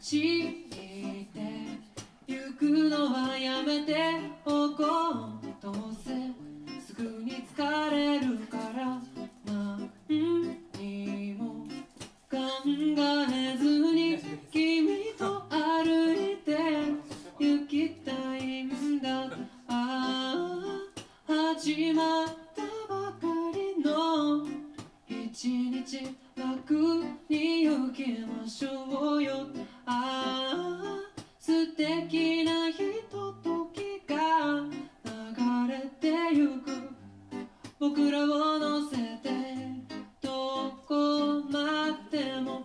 ちてゆくのはやめておこう。どうせすぐに疲れるから何にも考えずに君と歩いて行きたいんだ。ああ始まったばかりの一日、楽に行きましょうよ。ああ素敵なひとときが流れてゆく。僕らを乗せてどこまでも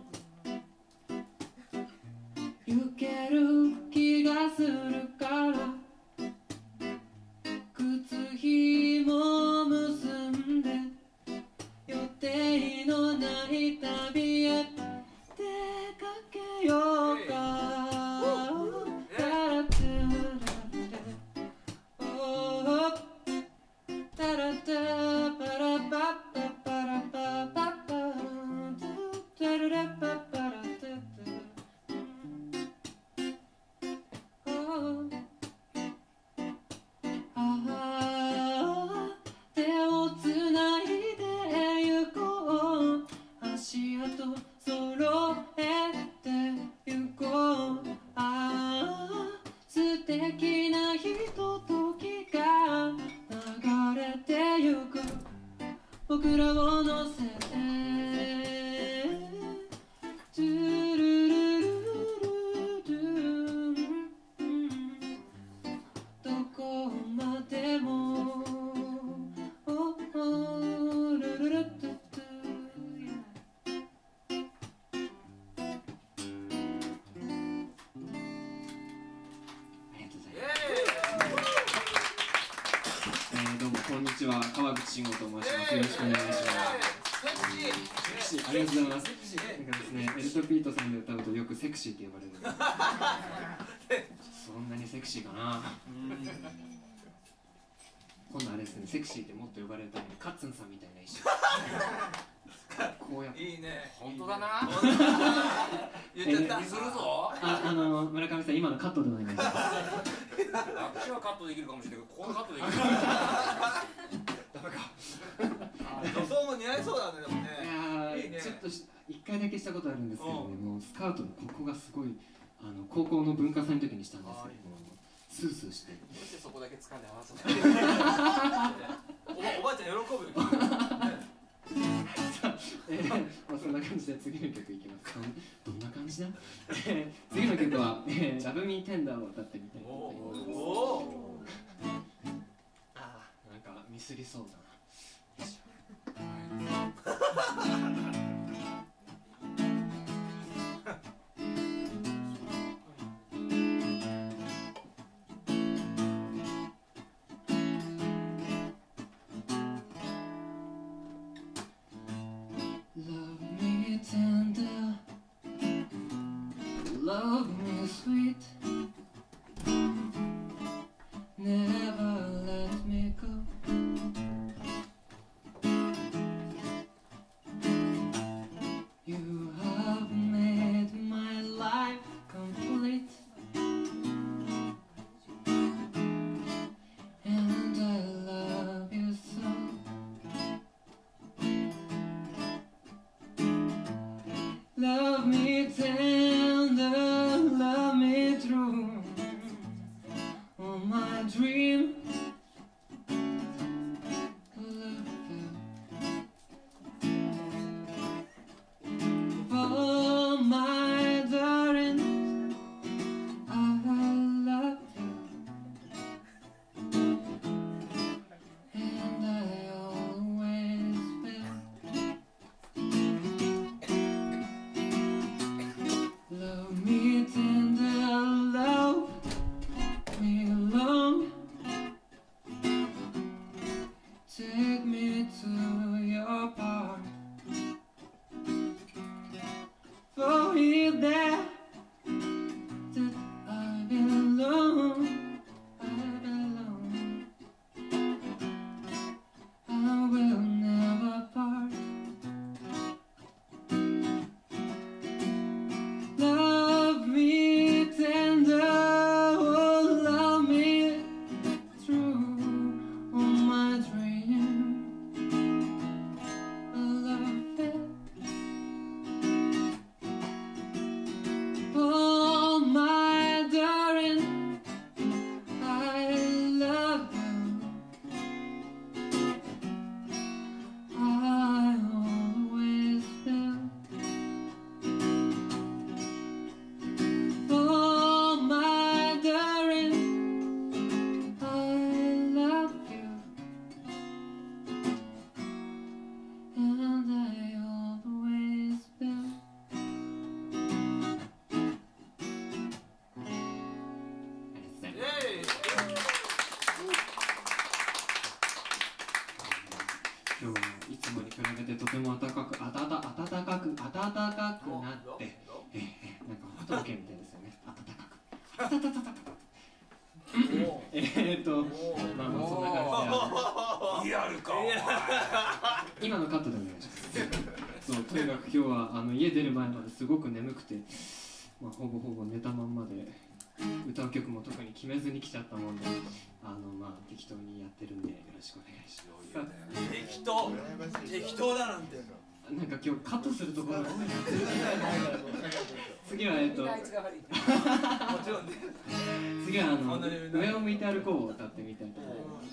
行ける気がするから、靴ひも結んで予定のない旅へ出かけようか。手をつないでゆこう。足跡揃えてゆこう。ああ素敵なひとときが流れてゆく。僕らを乗せてトゥルルルルルどこまでもルルルトゥトゥ。どうもこんにちは、川口慎吾と申します。よろしくお願いします。セクシー、ありがとうございます。なんかですね、エルトピートさんで歌うとよくセクシーって呼ばれるんです。そんなにセクシーかな。今度あれですね、セクシーってもっと呼ばれるためにカッツンさんみたいな衣装こうやっていいね、本当だな。言っちゃった。するぞ。 村上さん、今のカットでお願いします。 あっちはカットできるかもしれないけど、ここはカットできる。ダメか。女装も似合いそうだね、でもね。いいね。 ちょっと一回だけしたことあるんですけどね、もうスカウトのここがすごい高校の文化祭の時にしたんですけども、スースーして。 どうしてそこだけ掴んで合わせない。おばあちゃん喜ぶよ。 そんな感じで次の曲いきます。どんな感じだ。次の曲は「ラブミーテンダー」を歌ってみたいと思います。なんかミスりそうだな。Love me sweet, never let me go. You have made my life complete, and I love you so. Love me tender, love me true. Oh, my dream, love you. Oh, my darling, I love you, and I always will. Love me tender, love me long, 比べてとても暖かくなって、なんかホットロケみたいですよね。暖かく。まあもうそんな感じでリアルか。 今のカットでお願いします。そう、とにかく今日は家出る前まですごく眠くて、まあ、ほぼ寝たまんまで歌う曲も特に決めずに来ちゃったもんで、まあ適当にやってるんでよろしくお願いします。 適当だなんて。 なんか今日カットするところが多いな。次はもちろんね。 次は上を向いて歩こうを歌ってみたいと思います。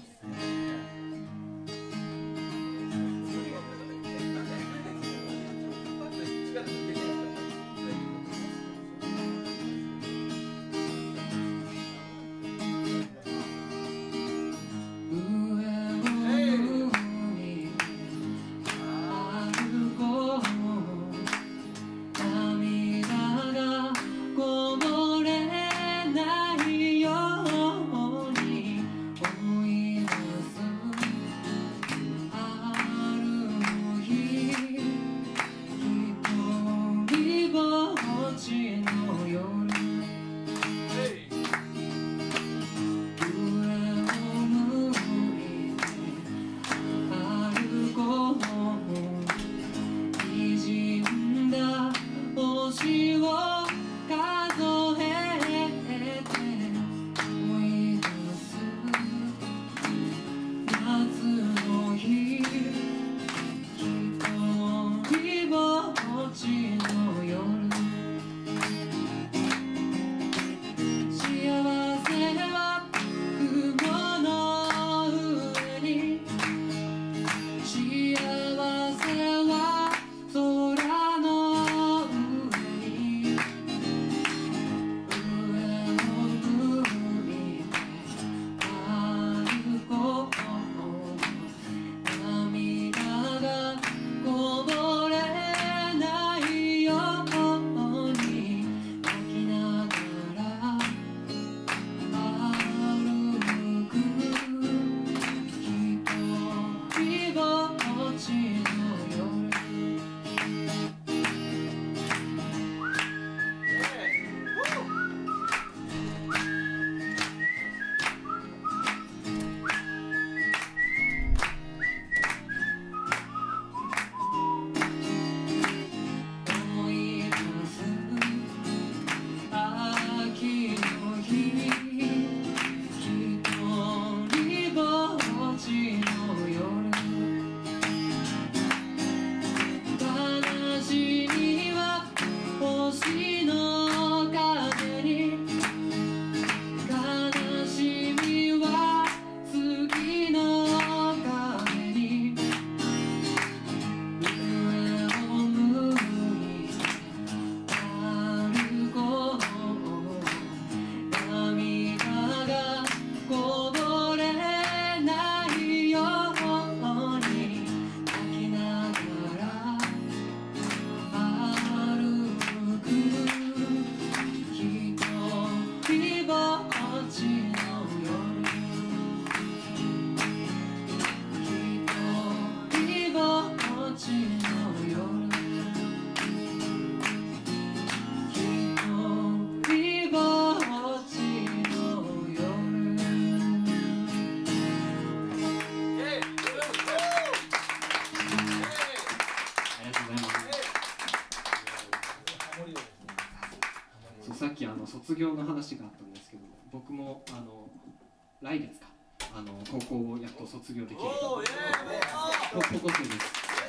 さっき卒業の話があったんですけど、僕も来月か高校をやっと卒業できる高校生です。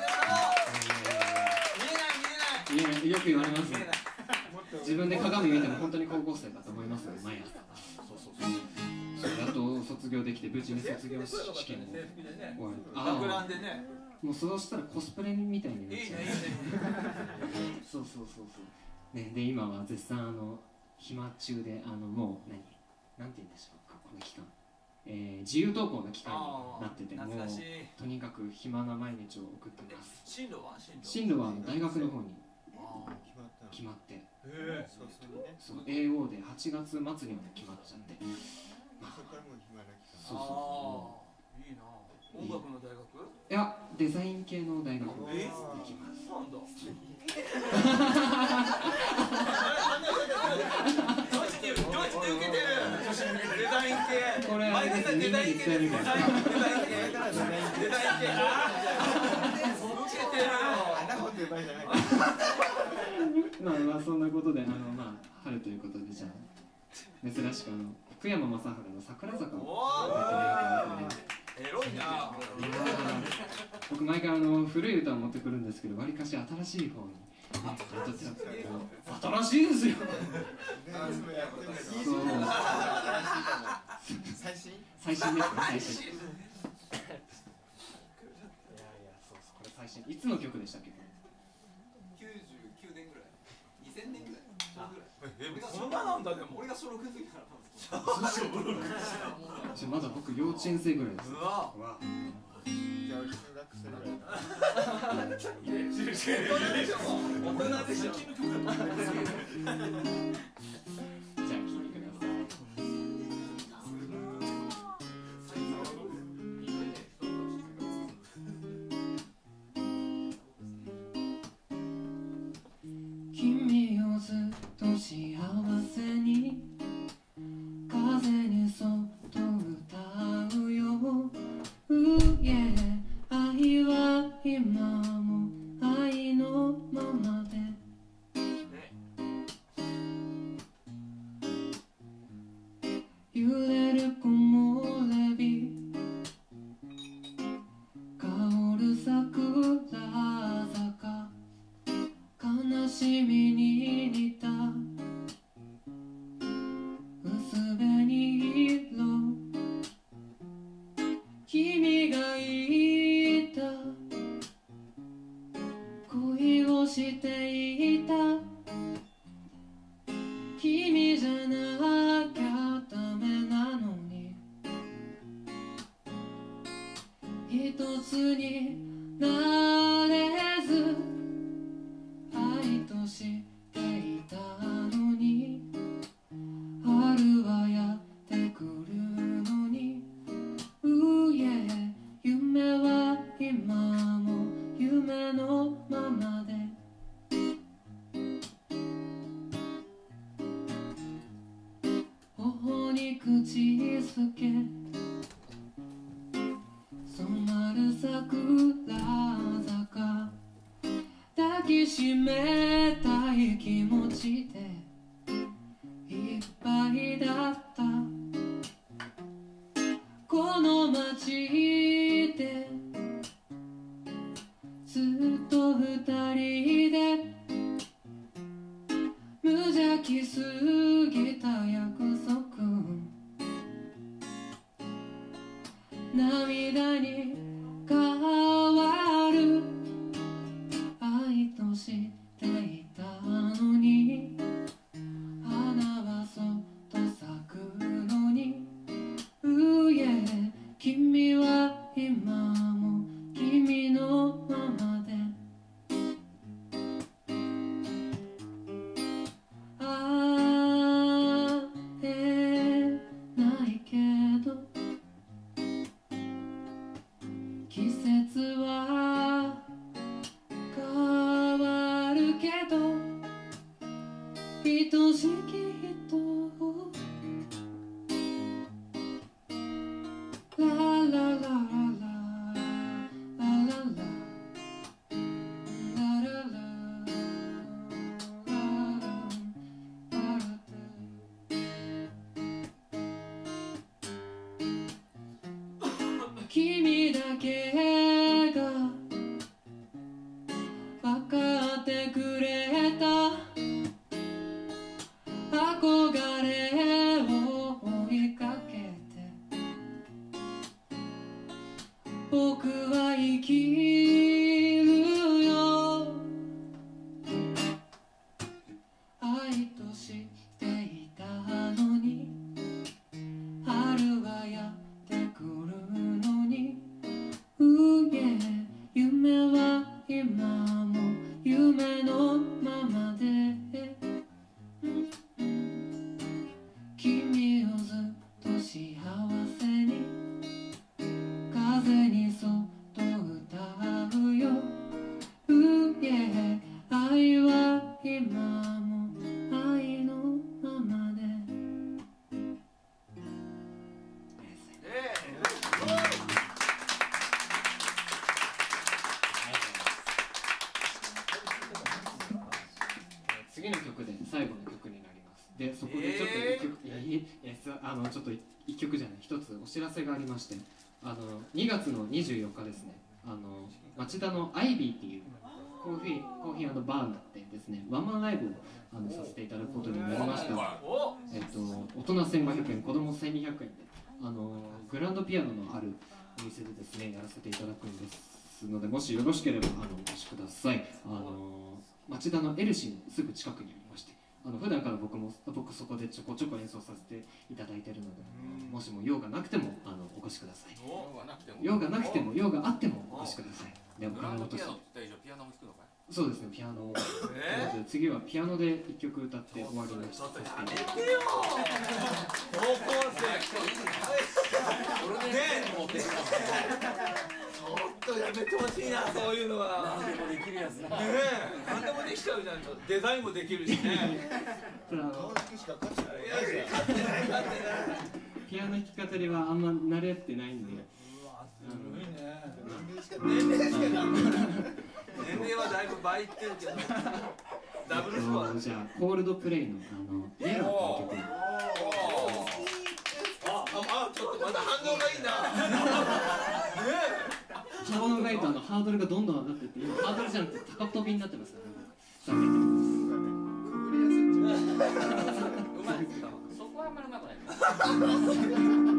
見えないよく言われます。自分で鏡見ても本当に高校生だと思いますよ、毎朝。やっと卒業できて無事に卒業試験も終わる。もうそうしたらコスプレみたいになっちゃう。そうね、で今は絶賛暇中でもうなんて言うんでしょうか、この期間、自由登校の期間になってて、もうとにかく暇な毎日を送ってます。進路は大学の方に決まって、そう AO で8月末には決まっちゃって、そこからもう暇な期間。いいな。 音楽の大学？ いや、デザイン系の大学に行きます。 なんだ。ドイツで受けてる。デザイン系。 これ毎回デザイン系。デザイン系。受けてるよ。 まあそんなことでまあ春ということでじゃあ珍しく福山雅治の桜坂をエロいな。 僕毎回古い歌を持ってくるんですけど、わりかし新しい方に新しいですよ。最新ですね、最新。いやそうこれ最新。いつの曲でしたっけ？ 99年ぐらい、2000年ぐらい、そんななんだ。でも俺が小6の時からまだ僕幼稚園生ぐらいです。 うわ。じゃあ中学生ぐらい。大人でしょ。じゃあ聴いてください。君をずっと幸せに風にそっと歌うよ。愛は今も愛のままで揺れる木漏れ日香る桜坂悲しみに似た薄紅色君が言った恋をしていた君じゃなきゃダメなのに一つになれず愛としていたのに春はやってくるのに夢は今も夢のままで頬に口づけ染まる桜坂抱きしめたい気持ちでいっぱいだったこの街でずっと二人で無邪気すぎた約束涙に変わる愛としていたのに花はそっと咲くのに君は今も君のままで会えないけど季節は変わるけど愛しき人をララララ君だけが分かってくれた憧れを追いかけて僕は生きるよ愛としていたのに春はやってくるのに夢は今も夢のままで君をずっと幸せに風にでそこでちょっと一曲、ちょっと一曲じゃない、一つお知らせがありまして、2月の24日ですね、町田のアイビーっていうコーヒーバーでですね、ワンマンライブをさせていただくことになりました。大人1500円、子供1200円でグランドピアノのあるお店でですねやらせていただくんですので、もしよろしければお越しください。町田のエルシーのすぐ近くにありまして、普段から僕そこでちょこちょこ演奏させていただいているので、もしも用がなくてもお越しください。用がなくても用があってもお越しください。でもグランドピアノって言った以上ピアノも弾くのかい？ そうですね、ピアノを、次はピアノで1曲歌って終わりにさせていただきます。 高校生ちょっとやめてほしいな、そういうのは。何でもできるやつな。何でもできちゃうじゃん。デザインもできるしね。 ピアノ弾き語りはあんま慣れてないんで。 年齢はだいぶ倍いってるけど。ダブルスコア。 じゃあコールドプレイのイエローっていう曲。 ちょっとまた反応がいいな。 反応がいいとハードルがどんどん上がっていって、今ハードルじゃなくて高飛びになってますからね。 うまいですか？そこはあんまりうまくない。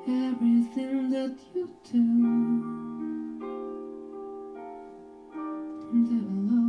everything that you do. And I will